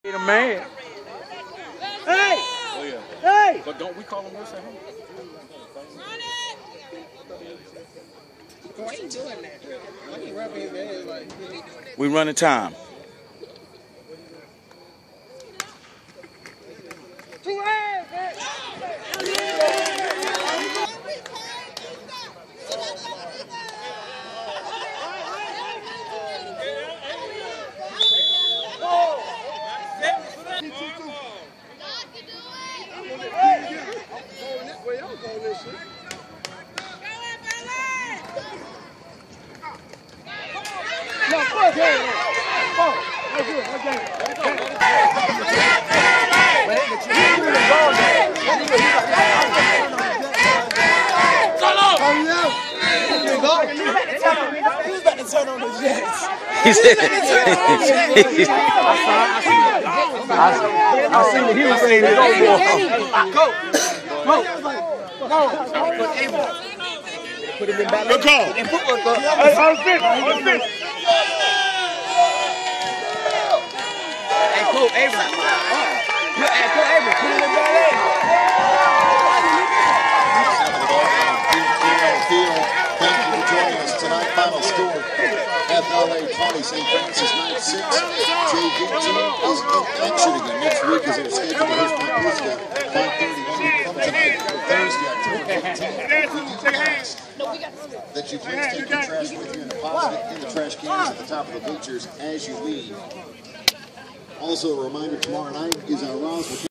Ain't a man. Hey! Oh, yeah. Hey! But don't we call him this at home? Why you doing that? Why you rubbing his head like? We running time. He said, I seen it. He was saying, go. Put him in back. Good call. Hey, on fit. Hey, Coach Avery. Hey, Coach Avery, put him in back. Thank you for joining us tonight. Final score, FLA 20, St. Francis 9-6. JV team is in action again next week as they're scheduled to host Pampusca 5:30 come tonight, Thursday, October 15th. We do ask that you please take your trash with you and deposit it in the trash cans at the top of the bleachers as you leave. Also, a reminder, tomorrow night is our Roswell